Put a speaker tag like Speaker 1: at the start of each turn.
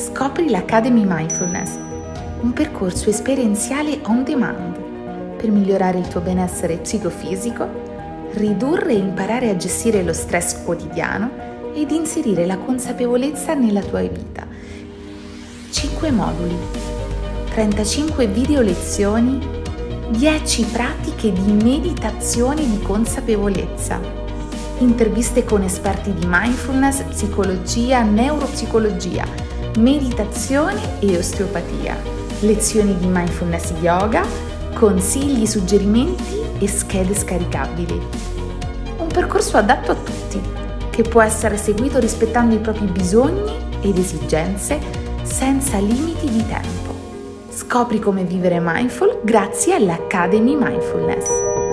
Speaker 1: Scopri l'Academy Mindfulness, un percorso esperienziale on demand per migliorare il tuo benessere psicofisico, ridurre e imparare a gestire lo stress quotidiano ed inserire la consapevolezza nella tua vita. 5 moduli, 35 video lezioni, 10 pratiche di meditazione di consapevolezza, interviste con esperti di mindfulness, psicologia, neuropsicologia, meditazione e osteopatia, lezioni di mindfulness yoga, consigli, suggerimenti e schede scaricabili. Un percorso adatto a tutti, che può essere seguito rispettando i propri bisogni ed esigenze senza limiti di tempo. Scopri come vivere mindful grazie all'Academy Mindfulness.